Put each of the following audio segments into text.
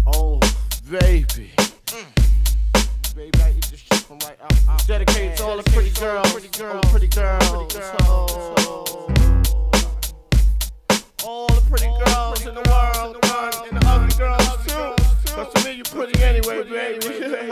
Oh, baby. Baby, I eat this shit from right out. Dedicated to all the pretty girls. Pretty girls. All the pretty girls in the world, and the ugly girls too. Cause to me you pretty anyway, baby.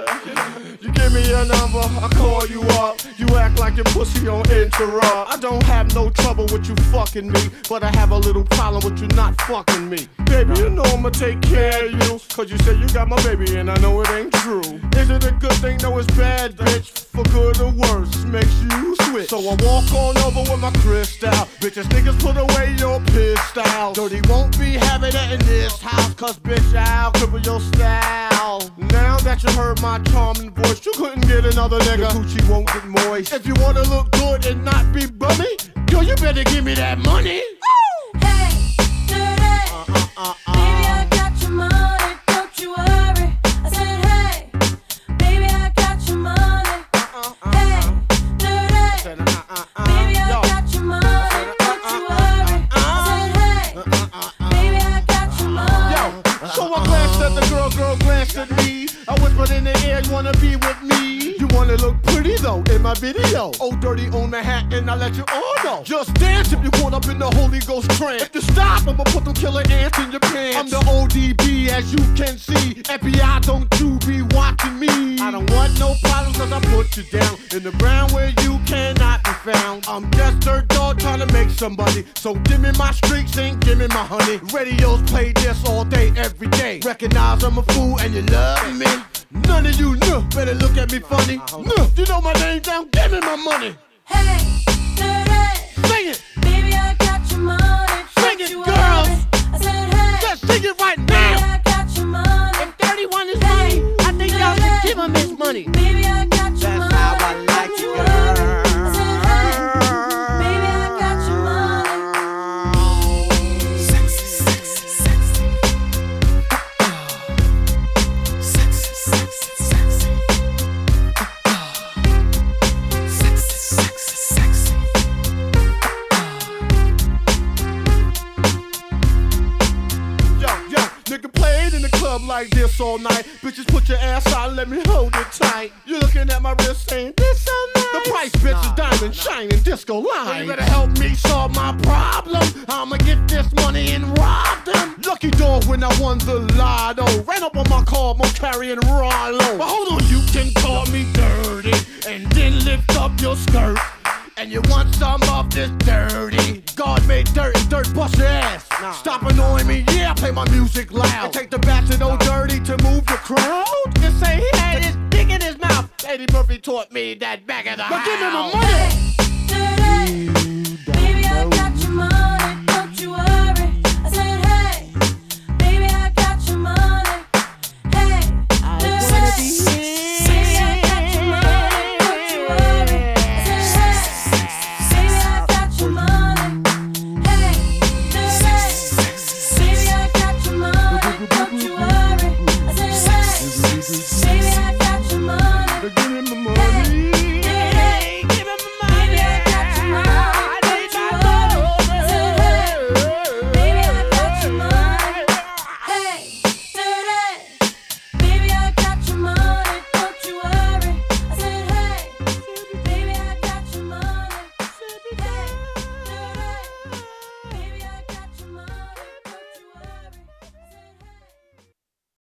You give me your number, I call you up. You act like your pussy on interrupt. I don't have no trouble with you fucking me, but I have a little problem with you not fucking me. Baby, you know I'ma take care of you, cause you say you got my baby and I know it ain't true. Is it a good thing? No, it's bad, bitch. For good or worse, makes you switch. So I walk on over with my crystal. Bitches, niggas, put away your pistol. Dirty won't be having it in this house, cause bitch, I'll cripple your style. Now that you heard my charming voice, you couldn't get another nigga. The coochie won't get moist. If you wanna look good and not be bummy, yo, you better give me that money. Hey, dirty. Baby, I got your money, don't you worry. I said, hey, baby, I got your money. Hey, dirty. Baby, I got your money, don't you worry. I said, hey, baby, I got your money. Yo, so I glanced at the girl glanced at me. I whispered in the air, you wanna be with me? You wanna look pretty though in my video. Oh, dirty on the hat and I let you all know. Just dance if you caught up in the Holy Ghost trance. If you stop, I'ma put them killer ants in your pants. I'm the ODB as you can see. FBI, don't you be watching me. I don't want no problems cause I put you down in the ground where you cannot be found. I'm just dirt dog trying to make somebody. So give me my streaks and give me my honey. Radios play this all day, every day. Recognize I'm a fool and you love me. None of you better look at me funny. You know my name down, give me my money. Hey, dirty. Sing it. Baby, I got your money. Sing it, girls. I said, hey. Just sing it right Baby, now. I got your money. If 31 is money, I think y'all should give him his money. Baby, I got your money. That's how I like Don't you, you girl. worry. I said, hey. Baby, I got your money. Sexy, sexy, sexy. Sexy, sexy, sexy. Sexy, sexy, sexy. Yo, nigga played in the club like this all night. Bitches, put your ass out and let me hold it tight. You looking at my wrist saying, this so nice. The price, bitch, is diamond shining disco line. Well, you better help me solve my problem. I'ma get this money and rob them. Lucky dog when I won the lotto. Ran up on my car, I'm carrying Rollo. But hold on, you can call me dirty and then lift up your skirt. And you want some of this dirty? God made dirt and dirt bust your ass. Stop annoying me, yeah, I play my music loud. And take the bastard old dirty to move the crowd. Just say he had his dick in his mouth. Eddie Murphy taught me that back of the house. But give me my money. Hey, dirty.